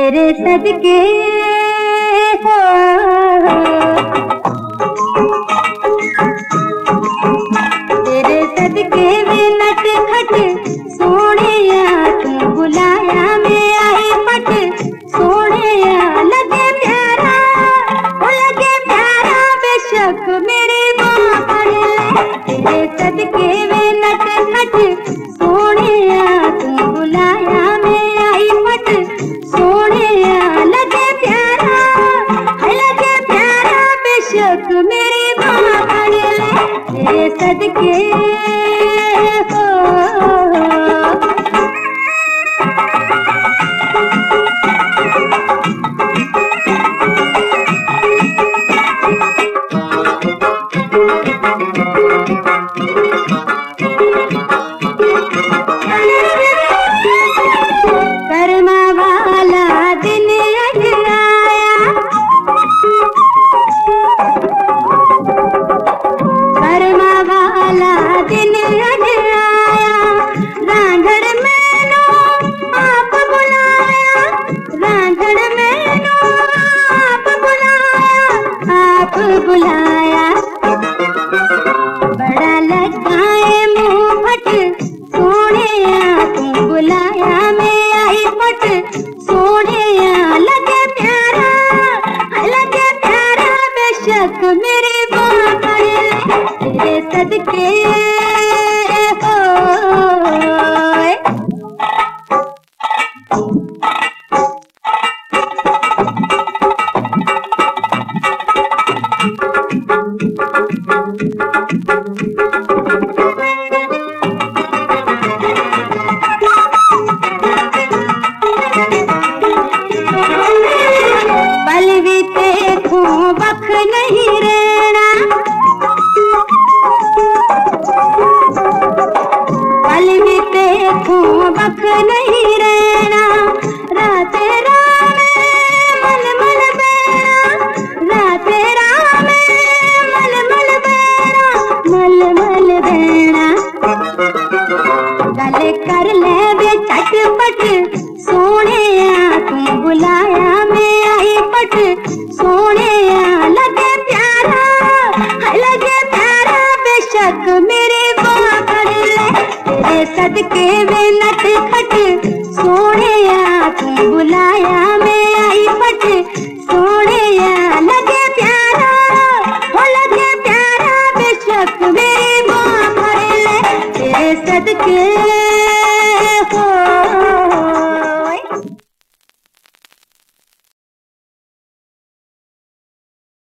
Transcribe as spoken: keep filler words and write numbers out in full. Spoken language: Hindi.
तेरे सदके हो, तेरे सदके वे नट खट सोने तू बुलाया मैं आई पट सोने लगे प्यारा ओ लगे प्यारा बेशक मेरी माँ पड़े। तेरे सदके वे नट खट सोने तू बुलाया मैं आई पट सोने लगे प्यारा लगे प्यारा बेशक मेरी माँ पड़े। तेरे सदके हो, कर्मा वाला दिन आया, कर्मा वाला दिन आया, रांझड़ मैनू आप बुलाया, रांझड़ मैनू आप बुलाया, आप बुलाया। बड़ा लगाए मुँह फट सोने तू बुलाया मैं आई पट सोने लगे प्यारा लगे प्यारा बेशक मेरी माँ पड़े। तेरे सदके हो, पल भी देखूं बख नहीं रहना, पल भी देखूं बख नहीं रहना, रात रात मल मल बेड़ा, रात रात मल मल बेड़ा, मल मल बेड़ा। गल कर ले वे चटपट सोने तू बुलाया मैं आई पट सोने लगे प्यारा लगे प्यारा बेशक मेरे माँ पड़े। तेरे सदके वे नट खट सोने तू बुलाया मैं आई पट सोने लगे प्यारा हो लगे प्यारा बेशक मेरी माँ पड़े। तेरे सदके हो।